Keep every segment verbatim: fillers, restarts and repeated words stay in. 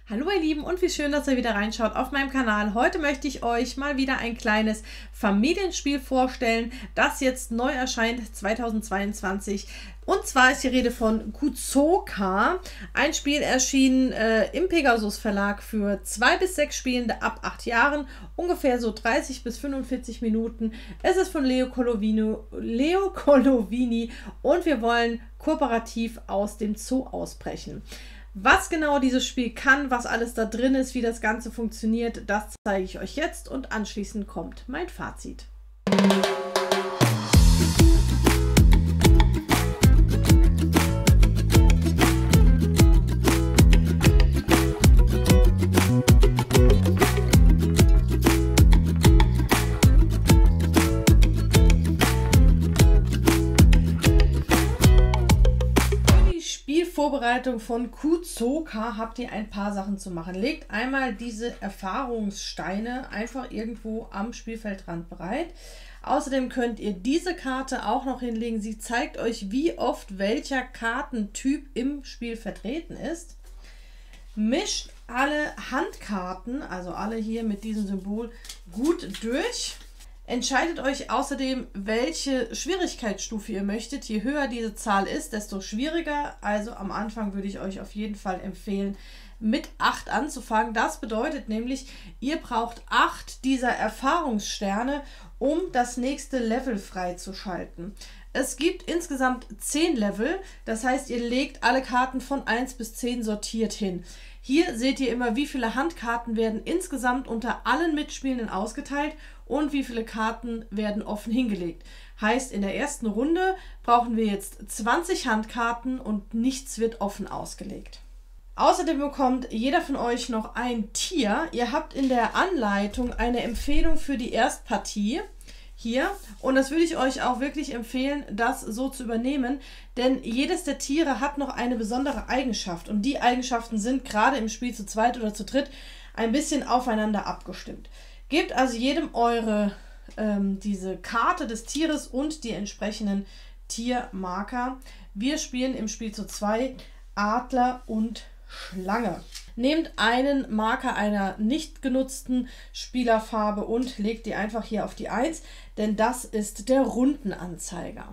Hallo ihr Lieben und wie schön, dass ihr wieder reinschaut auf meinem Kanal. Heute möchte ich euch mal wieder ein kleines Familienspiel vorstellen, das jetzt neu erscheint zweitausendzweiundzwanzig. Und zwar ist die Rede von Kuzoka. Ein Spiel erschienen äh, im Pegasus Verlag für zwei bis sechs Spielende ab acht Jahren, ungefähr so dreißig bis fünfundvierzig Minuten. Es ist von Leo Colovini, Leo Colovini und wir wollen kooperativ aus dem Zoo ausbrechen. Was genau dieses Spiel kann, was alles da drin ist, wie das Ganze funktioniert, das zeige ich euch jetzt und anschließend kommt mein Fazit. Vorbereitung von Kuzoka habt ihr ein paar Sachen zu machen. Legt einmal diese Erfahrungssteine einfach irgendwo am Spielfeldrand bereit. Außerdem könnt ihr diese Karte auch noch hinlegen. Sie zeigt euch, wie oft welcher Kartentyp im Spiel vertreten ist. Mischt alle Handkarten, also alle hier mit diesem Symbol, gut durch. Entscheidet euch außerdem, welche Schwierigkeitsstufe ihr möchtet. Je höher diese Zahl ist, desto schwieriger. Also am Anfang würde ich euch auf jeden Fall empfehlen, mit acht anzufangen. Das bedeutet nämlich, ihr braucht acht dieser Erfahrungssterne, um das nächste Level freizuschalten. Es gibt insgesamt zehn Level, das heißt, ihr legt alle Karten von eins bis zehn sortiert hin. Hier seht ihr immer, wie viele Handkarten werden insgesamt unter allen Mitspielenden ausgeteilt und wie viele Karten werden offen hingelegt. Heißt, in der ersten Runde brauchen wir jetzt zwanzig Handkarten und nichts wird offen ausgelegt. Außerdem bekommt jeder von euch noch ein Tier. Ihr habt in der Anleitung eine Empfehlung für die Erstpartie hier und das würde ich euch auch wirklich empfehlen, das so zu übernehmen, denn jedes der Tiere hat noch eine besondere Eigenschaft und die Eigenschaften sind gerade im Spiel zu zweit oder zu dritt ein bisschen aufeinander abgestimmt. Gebt also jedem eure ähm, diese Karte des Tieres und die entsprechenden Tiermarker. Wir spielen im Spiel zu zwei Adler und Schlange. Nehmt einen Marker einer nicht genutzten Spielerfarbe und legt die einfach hier auf die eins, denn das ist der Rundenanzeiger.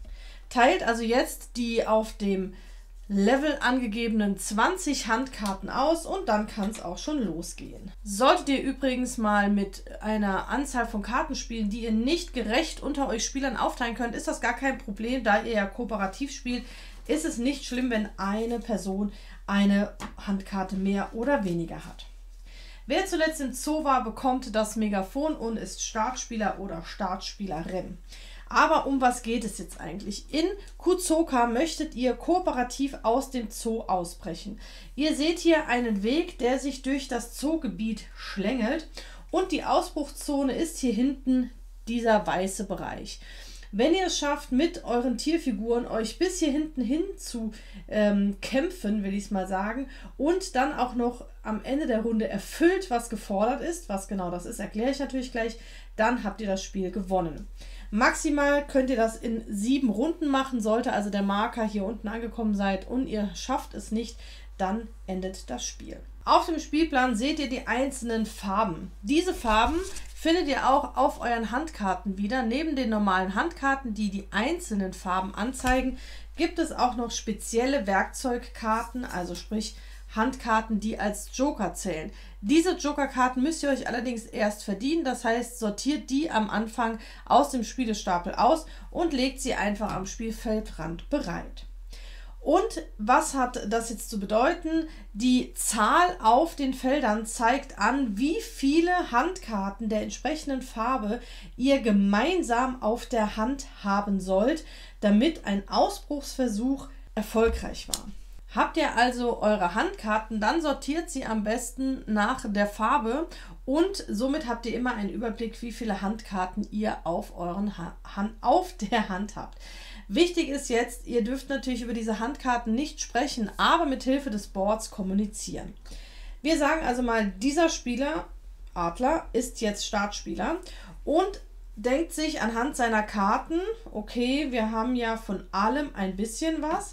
Teilt also jetzt die auf dem Level angegebenen zwanzig Handkarten aus und dann kann es auch schon losgehen. Solltet ihr übrigens mal mit einer Anzahl von Karten spielen, die ihr nicht gerecht unter euch Spielern aufteilen könnt, ist das gar kein Problem, da ihr ja kooperativ spielt. Ist es nicht schlimm, wenn eine Person eine Handkarte mehr oder weniger hat. Wer zuletzt im Zoo war, bekommt das Megafon und ist Startspieler oder Startspielerin. Aber um was geht es jetzt eigentlich? In Kuzoka möchtet ihr kooperativ aus dem Zoo ausbrechen. Ihr seht hier einen Weg, der sich durch das Zoogebiet schlängelt und die Ausbruchszone ist hier hinten dieser weiße Bereich. Wenn ihr es schafft, mit euren Tierfiguren euch bis hier hinten hin zu ähm, kämpfen, will ich es mal sagen, und dann auch noch am Ende der Runde erfüllt, was gefordert ist, was genau das ist, erkläre ich natürlich gleich, dann habt ihr das Spiel gewonnen. Maximal könnt ihr das in sieben Runden machen, sollte also der Marker hier unten angekommen sein und ihr schafft es nicht, dann endet das Spiel. Auf dem Spielplan seht ihr die einzelnen Farben. Diese Farben findet ihr auch auf euren Handkarten wieder. Neben den normalen Handkarten, die die einzelnen Farben anzeigen, gibt es auch noch spezielle Werkzeugkarten, also sprich Handkarten, die als Joker zählen. Diese Jokerkarten müsst ihr euch allerdings erst verdienen, das heißt, sortiert die am Anfang aus dem Spielestapel aus und legt sie einfach am Spielfeldrand bereit. Und was hat das jetzt zu bedeuten? Die Zahl auf den Feldern zeigt an, wie viele Handkarten der entsprechenden Farbe ihr gemeinsam auf der Hand haben sollt, damit ein Ausbruchsversuch erfolgreich war. Habt ihr also eure Handkarten, dann sortiert sie am besten nach der Farbe und somit habt ihr immer einen Überblick, wie viele Handkarten ihr auf, euren ha Hand, auf der Hand habt. Wichtig ist jetzt, ihr dürft natürlich über diese Handkarten nicht sprechen, aber mit Hilfe des Boards kommunizieren. Wir sagen also mal, dieser Spieler, Adler, ist jetzt Startspieler und denkt sich anhand seiner Karten, okay, wir haben ja von allem ein bisschen was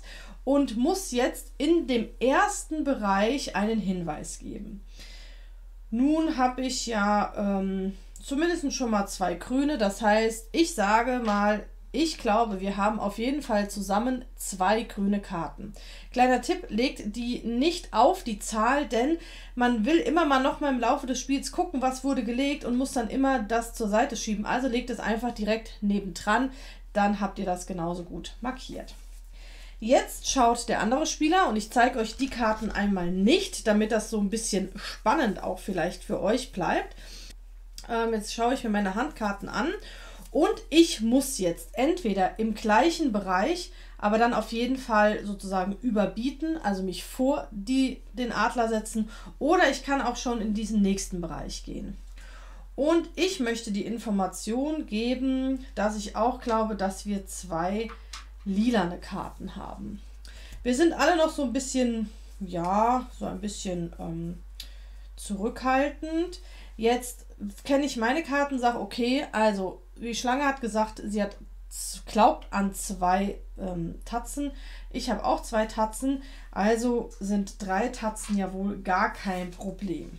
und muss jetzt in dem ersten Bereich einen Hinweis geben. Nun habe ich ja ähm, zumindest schon mal zwei grüne, das heißt, ich sage mal, ich glaube, wir haben auf jeden Fall zusammen zwei grüne Karten. Kleiner Tipp, legt die nicht auf die Zahl, denn man will immer mal noch mal im Laufe des Spiels gucken, was wurde gelegt und muss dann immer das zur Seite schieben. Also legt es einfach direkt nebendran, dann habt ihr das genauso gut markiert. Jetzt schaut der andere Spieler und ich zeige euch die Karten einmal nicht, damit das so ein bisschen spannend auch vielleicht für euch bleibt. Ähm, jetzt schaue ich mir meine Handkarten an. Und ich muss jetzt entweder im gleichen Bereich, aber dann auf jeden Fall sozusagen überbieten, also mich vor die, den Adler setzen, oder ich kann auch schon in diesen nächsten Bereich gehen. Und ich möchte die Information geben, dass ich auch glaube, dass wir zwei lilane Karten haben. Wir sind alle noch so ein bisschen, ja, so ein bisschen ähm, zurückhaltend. Jetzt kenne ich meine Karten, sage, okay, also die Schlange hat gesagt, sie hat glaubt an zwei ähm, Tatzen. Ich habe auch zwei Tatzen, also sind drei Tatzen ja wohl gar kein Problem.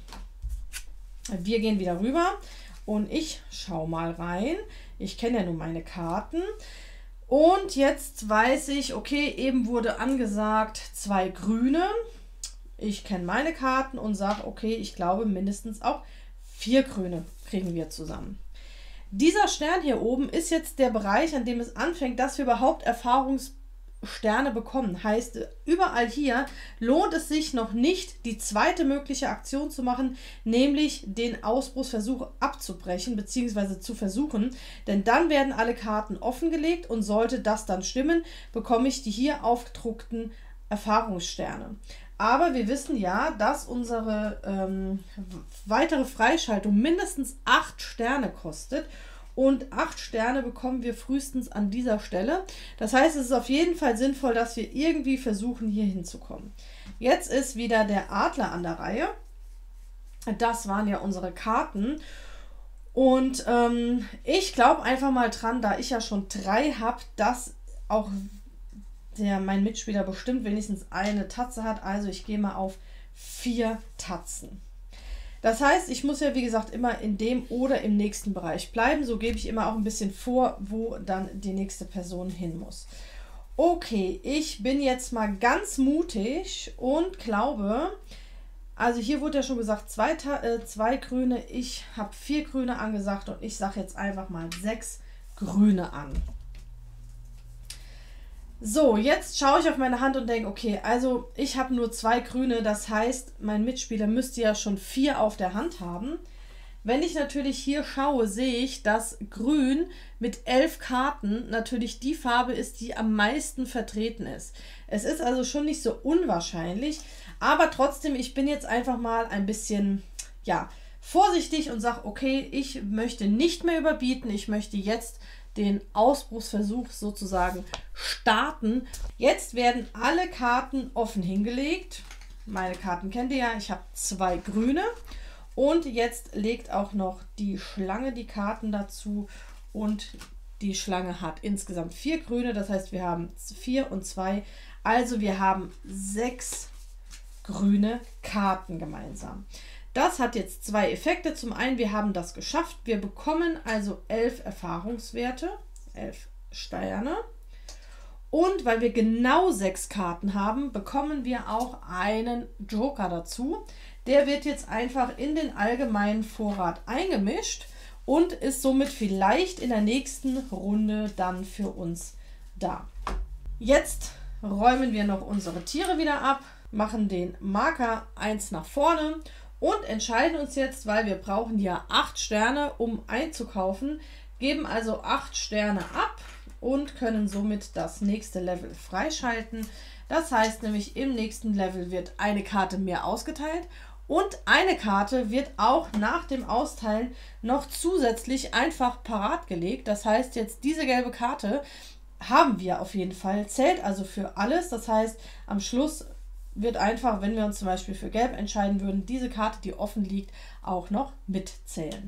Wir gehen wieder rüber und ich schaue mal rein. Ich kenne ja nun meine Karten. Und jetzt weiß ich, okay, eben wurde angesagt zwei grüne. Ich kenne meine Karten und sage, okay, ich glaube mindestens auch vier grüne kriegen wir zusammen. Dieser Stern hier oben ist jetzt der Bereich, an dem es anfängt, dass wir überhaupt Erfahrungssterne bekommen. Heißt, überall hier lohnt es sich noch nicht, die zweite mögliche Aktion zu machen, nämlich den Ausbruchsversuch abzubrechen bzw. zu versuchen. Denn dann werden alle Karten offengelegt und sollte das dann stimmen, bekomme ich die hier aufgedruckten Erfahrungssterne. Aber wir wissen ja, dass unsere ähm, weitere Freischaltung mindestens acht Sterne kostet. Und acht Sterne bekommen wir frühestens an dieser Stelle. Das heißt, es ist auf jeden Fall sinnvoll, dass wir irgendwie versuchen, hier hinzukommen. Jetzt ist wieder der Adler an der Reihe. Das waren ja unsere Karten. Und ähm, ich glaube einfach mal dran, da ich ja schon drei habe, dass auch der mein Mitspieler bestimmt wenigstens eine Tatze hat. Also ich gehe mal auf vier Tatzen. Das heißt, ich muss ja wie gesagt immer in dem oder im nächsten Bereich bleiben. So gebe ich immer auch ein bisschen vor, wo dann die nächste Person hin muss. Okay, ich bin jetzt mal ganz mutig und glaube, also hier wurde ja schon gesagt, zwei, äh, zwei Grüne. Ich habe vier Grüne angesagt und ich sage jetzt einfach mal sechs Grüne an. So, jetzt schaue ich auf meine Hand und denke, okay, also ich habe nur zwei Grüne, das heißt, mein Mitspieler müsste ja schon vier auf der Hand haben. Wenn ich natürlich hier schaue, sehe ich, dass Grün mit elf Karten natürlich die Farbe ist, die am meisten vertreten ist. Es ist also schon nicht so unwahrscheinlich, aber trotzdem, ich bin jetzt einfach mal ein bisschen, ja, vorsichtig und sage, okay, ich möchte nicht mehr überbieten, ich möchte jetzt den Ausbruchsversuch sozusagen starten. Jetzt werden alle Karten offen hingelegt. Meine Karten kennt ihr ja, ich habe zwei grüne. Und jetzt legt auch noch die Schlange die Karten dazu. Und die Schlange hat insgesamt vier grüne, das heißt, wir haben vier und zwei. Also wir haben sechs grüne Karten gemeinsam. Das hat jetzt zwei Effekte. Zum einen, wir haben das geschafft. Wir bekommen also elf Erfahrungswerte, elf Sterne. Und weil wir genau sechs Karten haben, bekommen wir auch einen Joker dazu. Der wird jetzt einfach in den allgemeinen Vorrat eingemischt und ist somit vielleicht in der nächsten Runde dann für uns da. Jetzt räumen wir noch unsere Tiere wieder ab, machen den Marker eins nach vorne und entscheiden uns jetzt, weil wir brauchen ja acht Sterne, um einzukaufen, geben also acht Sterne ab und können somit das nächste Level freischalten. Das heißt nämlich, im nächsten Level wird eine Karte mehr ausgeteilt und eine Karte wird auch nach dem Austeilen noch zusätzlich einfach parat gelegt. Das heißt, jetzt diese gelbe Karte haben wir auf jeden Fall, zählt also für alles. Das heißt, am Schluss wird einfach, wenn wir uns zum Beispiel für Gelb entscheiden würden, diese Karte, die offen liegt, auch noch mitzählen.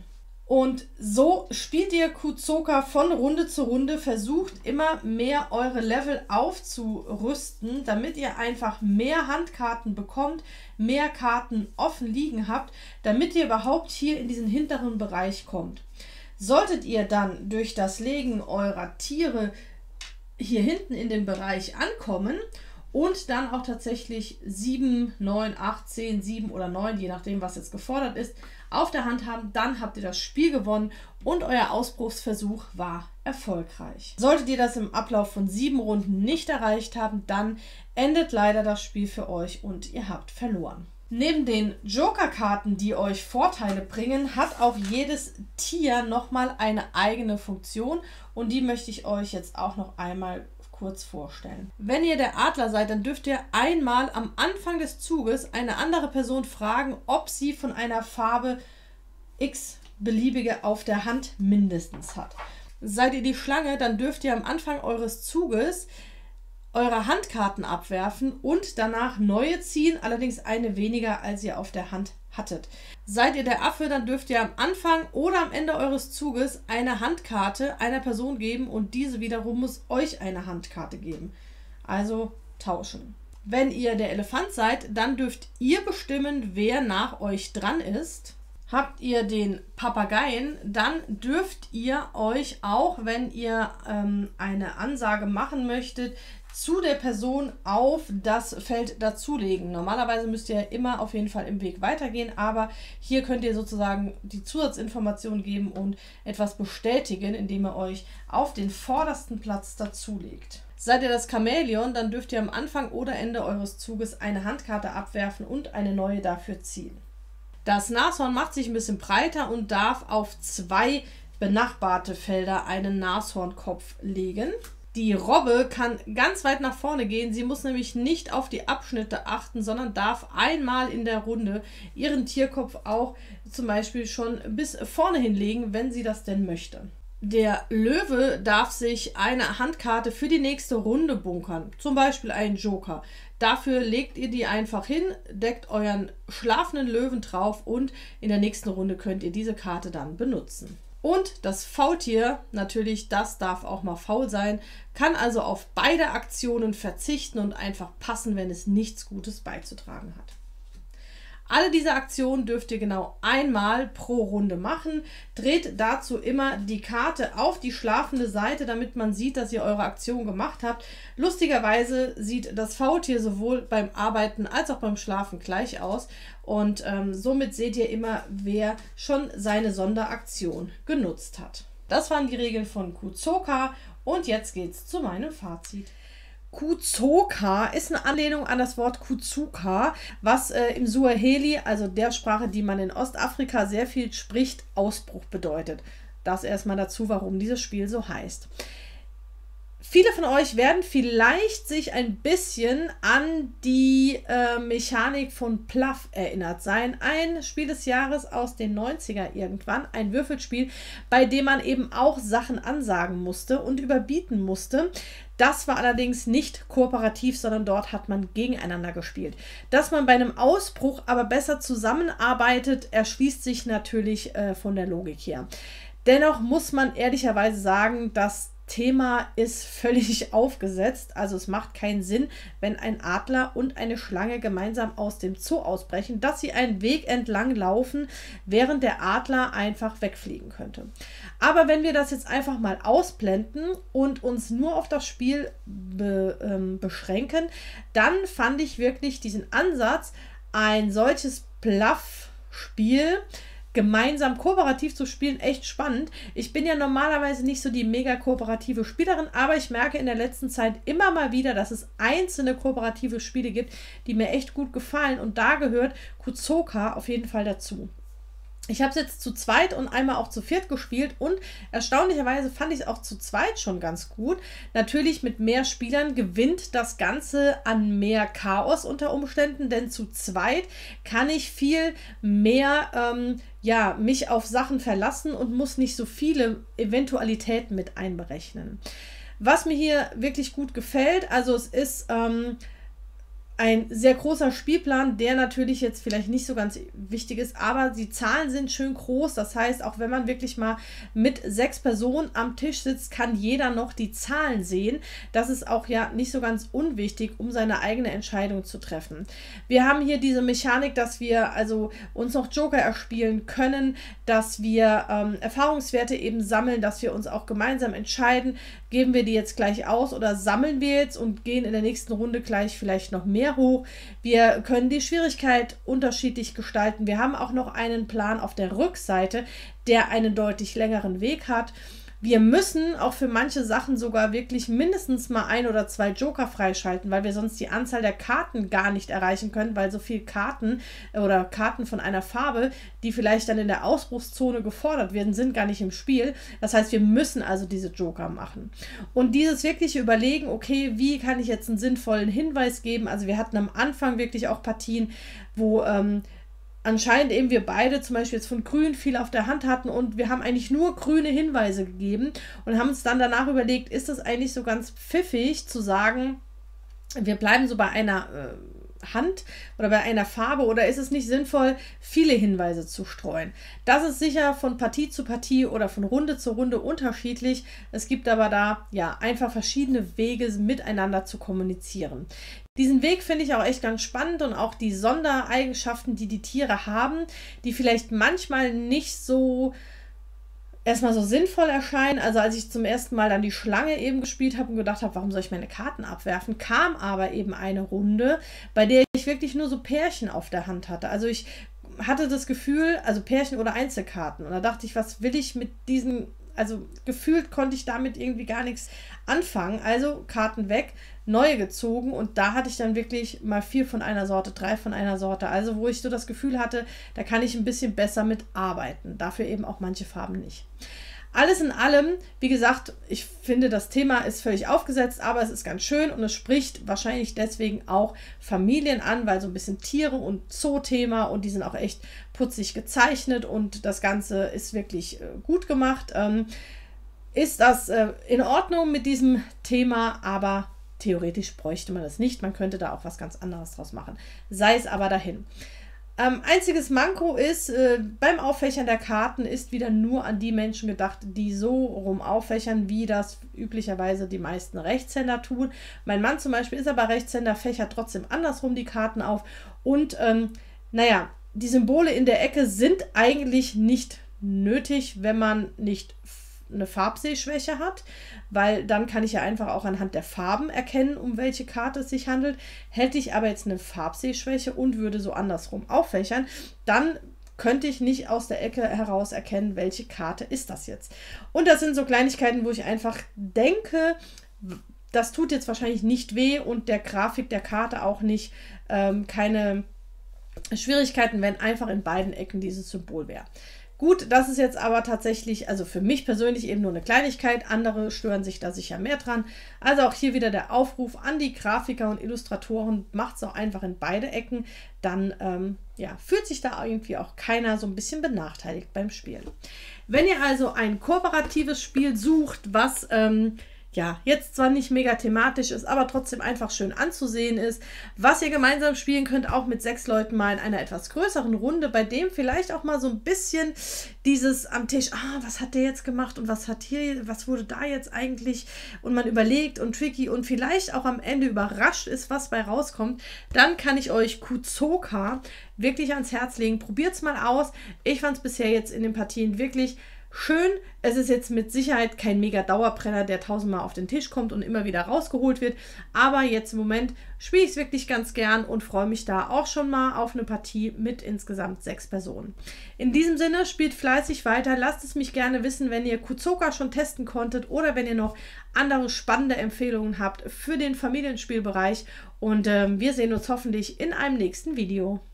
Und so spielt ihr Kuzoka von Runde zu Runde, versucht immer mehr eure Level aufzurüsten, damit ihr einfach mehr Handkarten bekommt, mehr Karten offen liegen habt, damit ihr überhaupt hier in diesen hinteren Bereich kommt. Solltet ihr dann durch das Legen eurer Tiere hier hinten in den Bereich ankommen und dann auch tatsächlich sieben, neun, acht, zehn, sieben oder neun, je nachdem was jetzt gefordert ist, auf der Hand haben, dann habt ihr das Spiel gewonnen und euer Ausbruchsversuch war erfolgreich. Solltet ihr das im Ablauf von sieben Runden nicht erreicht haben, dann endet leider das Spiel für euch und ihr habt verloren. Neben den Joker-Karten, die euch Vorteile bringen, hat auch jedes Tier nochmal eine eigene Funktion und die möchte ich euch jetzt auch noch einmal kurz vorstellen. Wenn ihr der Adler seid, dann dürft ihr einmal am Anfang des Zuges eine andere Person fragen, ob sie von einer Farbe x beliebige auf der Hand mindestens hat. Seid ihr die Schlange, dann dürft ihr am Anfang eures Zuges eure Handkarten abwerfen und danach neue ziehen, allerdings eine weniger, als ihr auf der Hand hattet. Seid ihr der Affe, dann dürft ihr am Anfang oder am Ende eures Zuges eine Handkarte einer Person geben und diese wiederum muss euch eine Handkarte geben. Also tauschen. Wenn ihr der Elefant seid, dann dürft ihr bestimmen, wer nach euch dran ist. Habt ihr den Papageien, dann dürft ihr euch auch, wenn ihr ähm, eine Ansage machen möchtet, zu der Person auf das Feld dazulegen. Normalerweise müsst ihr immer auf jeden Fall im Weg weitergehen, aber hier könnt ihr sozusagen die Zusatzinformation geben und etwas bestätigen, indem ihr euch auf den vordersten Platz dazulegt. Seid ihr das Chamäleon, dann dürft ihr am Anfang oder Ende eures Zuges eine Handkarte abwerfen und eine neue dafür ziehen. Das Nashorn macht sich ein bisschen breiter und darf auf zwei benachbarte Felder einen Nashornkopf legen. Die Robbe kann ganz weit nach vorne gehen. Sie muss nämlich nicht auf die Abschnitte achten, sondern darf einmal in der Runde ihren Tierkopf auch zum Beispiel schon bis vorne hinlegen, wenn sie das denn möchte. Der Löwe darf sich eine Handkarte für die nächste Runde bunkern, zum Beispiel einen Joker. Dafür legt ihr die einfach hin, deckt euren schlafenden Löwen drauf und in der nächsten Runde könnt ihr diese Karte dann benutzen. Und das Faultier, natürlich, das darf auch mal faul sein, kann also auf beide Aktionen verzichten und einfach passen, wenn es nichts Gutes beizutragen hat. Alle diese Aktionen dürft ihr genau einmal pro Runde machen. Dreht dazu immer die Karte auf die schlafende Seite, damit man sieht, dass ihr eure Aktion gemacht habt. Lustigerweise sieht das Faultier sowohl beim Arbeiten als auch beim Schlafen gleich aus. Und ähm, somit seht ihr immer, wer schon seine Sonderaktion genutzt hat. Das waren die Regeln von Kuzoka und jetzt geht's zu meinem Fazit. Kuzoka ist eine Anlehnung an das Wort Kuzuka, was äh, im Suaheli, also der Sprache, die man in Ostafrika sehr viel spricht, Ausbruch bedeutet. Das erstmal dazu, warum dieses Spiel so heißt. Viele von euch werden vielleicht sich ein bisschen an die äh, Mechanik von Pluff erinnert sein. Ein Spiel des Jahres aus den neunziger irgendwann, ein Würfelspiel, bei dem man eben auch Sachen ansagen musste und überbieten musste. Das war allerdings nicht kooperativ, sondern dort hat man gegeneinander gespielt. Dass man bei einem Ausbruch aber besser zusammenarbeitet, erschließt sich natürlich äh, von der Logik her. Dennoch muss man ehrlicherweise sagen, dass Thema ist völlig aufgesetzt, also es macht keinen Sinn, wenn ein Adler und eine Schlange gemeinsam aus dem Zoo ausbrechen, dass sie einen Weg entlang laufen, während der Adler einfach wegfliegen könnte. Aber wenn wir das jetzt einfach mal ausblenden und uns nur auf das Spiel be, ähm, beschränken, dann fand ich wirklich diesen Ansatz, ein solches Bluff-Spiel gemeinsam kooperativ zu spielen, echt spannend. Ich bin ja normalerweise nicht so die mega kooperative Spielerin, aber ich merke in der letzten Zeit immer mal wieder, dass es einzelne kooperative Spiele gibt, die mir echt gut gefallen und da gehört Kuzoka auf jeden Fall dazu. Ich habe es jetzt zu zweit und einmal auch zu viert gespielt und erstaunlicherweise fand ich es auch zu zweit schon ganz gut. Natürlich mit mehr Spielern gewinnt das Ganze an mehr Chaos unter Umständen, denn zu zweit kann ich viel mehr ähm, ja, mich auf Sachen verlassen und muss nicht so viele Eventualitäten mit einberechnen. Was mir hier wirklich gut gefällt, also es ist ähm, ein sehr großer Spielplan, der natürlich jetzt vielleicht nicht so ganz wichtig ist, aber die Zahlen sind schön groß. Das heißt, auch wenn man wirklich mal mit sechs Personen am Tisch sitzt, kann jeder noch die Zahlen sehen. Das ist auch ja nicht so ganz unwichtig, um seine eigene Entscheidung zu treffen. Wir haben hier diese Mechanik, dass wir also uns noch Joker erspielen können, dass wir ähm, Erfahrungswerte eben sammeln, dass wir uns auch gemeinsam entscheiden, geben wir die jetzt gleich aus oder sammeln wir jetzt und gehen in der nächsten Runde gleich vielleicht noch mehr hoch. Wir können die Schwierigkeit unterschiedlich gestalten. Wir haben auch noch einen Plan auf der Rückseite, der einen deutlich längeren Weg hat. Wir müssen auch für manche Sachen sogar wirklich mindestens mal ein oder zwei Joker freischalten, weil wir sonst die Anzahl der Karten gar nicht erreichen können, weil so viele Karten oder Karten von einer Farbe, die vielleicht dann in der Ausbruchszone gefordert werden, sind gar nicht im Spiel. Das heißt, wir müssen also diese Joker machen. Und dieses wirkliche Überlegen, okay, wie kann ich jetzt einen sinnvollen Hinweis geben? Also wir hatten am Anfang wirklich auch Partien, wo ähm, anscheinend eben wir beide zum Beispiel jetzt von Grün viel auf der Hand hatten und wir haben eigentlich nur grüne Hinweise gegeben und haben uns dann danach überlegt, ist das eigentlich so ganz pfiffig zu sagen, wir bleiben so bei einer äh, Hand oder bei einer Farbe oder ist es nicht sinnvoll, viele Hinweise zu streuen? Das ist sicher von Partie zu Partie oder von Runde zu Runde unterschiedlich. Es gibt aber da ja einfach verschiedene Wege, miteinander zu kommunizieren. Diesen Weg finde ich auch echt ganz spannend und auch die Sondereigenschaften, die die Tiere haben, die vielleicht manchmal nicht so erstmal so sinnvoll erscheinen. Also als ich zum ersten Mal dann die Schlange eben gespielt habe und gedacht habe, warum soll ich meine Karten abwerfen, kam aber eben eine Runde, bei der ich wirklich nur so Pärchen auf der Hand hatte. Also ich hatte das Gefühl, also Pärchen oder Einzelkarten. Und da dachte ich, was will ich mit diesen, also gefühlt konnte ich damit irgendwie gar nichts anfangen. Also Karten weg, neue gezogen und da hatte ich dann wirklich mal vier von einer Sorte, drei von einer Sorte. Also wo ich so das Gefühl hatte, da kann ich ein bisschen besser mit arbeiten. Dafür eben auch manche Farben nicht. Alles in allem, wie gesagt, ich finde, das Thema ist völlig aufgesetzt, aber es ist ganz schön und es spricht wahrscheinlich deswegen auch Familien an, weil so ein bisschen Tiere und Zoo-Thema und die sind auch echt putzig gezeichnet und das Ganze ist wirklich äh, gut gemacht. Ähm, ist das äh, in Ordnung mit diesem Thema, aber theoretisch bräuchte man das nicht. Man könnte da auch was ganz anderes draus machen. Sei es aber dahin. Ähm, einziges Manko ist, äh, beim Auffächern der Karten ist wieder nur an die Menschen gedacht, die so rum auffächern, wie das üblicherweise die meisten Rechtshänder tun. Mein Mann zum Beispiel ist aber Rechtshänder, fächert trotzdem andersrum die Karten auf. Und ähm, naja, die Symbole in der Ecke sind eigentlich nicht nötig, wenn man nicht eine Farbsehschwäche hat, weil dann kann ich ja einfach auch anhand der Farben erkennen, um welche Karte es sich handelt. Hätte ich aber jetzt eine Farbsehschwäche und würde so andersrum auffächern, dann könnte ich nicht aus der Ecke heraus erkennen, welche Karte ist das jetzt. Und das sind so Kleinigkeiten, wo ich einfach denke, das tut jetzt wahrscheinlich nicht weh und der Grafik der Karte auch nicht, ähm, keine Schwierigkeiten, wenn einfach in beiden Ecken dieses Symbol wäre. Gut, das ist jetzt aber tatsächlich, also für mich persönlich eben nur eine Kleinigkeit. Andere stören sich da sicher mehr dran. Also auch hier wieder der Aufruf an die Grafiker und Illustratoren, macht es auch einfach in beide Ecken. Dann ähm, ja, fühlt sich da irgendwie auch keiner so ein bisschen benachteiligt beim Spielen. Wenn ihr also ein kooperatives Spiel sucht, was ähm, ja, jetzt zwar nicht mega thematisch ist, aber trotzdem einfach schön anzusehen ist, was ihr gemeinsam spielen könnt, auch mit sechs Leuten mal in einer etwas größeren Runde, bei dem vielleicht auch mal so ein bisschen dieses am Tisch, ah, was hat der jetzt gemacht und was hat hier, was wurde da jetzt eigentlich und man überlegt und tricky und vielleicht auch am Ende überrascht ist, was bei rauskommt, dann kann ich euch Kuzoka wirklich ans Herz legen. Probiert es mal aus. Ich fand es bisher jetzt in den Partien wirklich schön. Es ist jetzt mit Sicherheit kein mega Dauerbrenner, der tausendmal auf den Tisch kommt und immer wieder rausgeholt wird. Aber jetzt im Moment spiele ich es wirklich ganz gern und freue mich da auch schon mal auf eine Partie mit insgesamt sechs Personen. In diesem Sinne, spielt fleißig weiter. Lasst es mich gerne wissen, wenn ihr Kuzoka schon testen konntet oder wenn ihr noch andere spannende Empfehlungen habt für den Familienspielbereich. Und ähm, wir sehen uns hoffentlich in einem nächsten Video.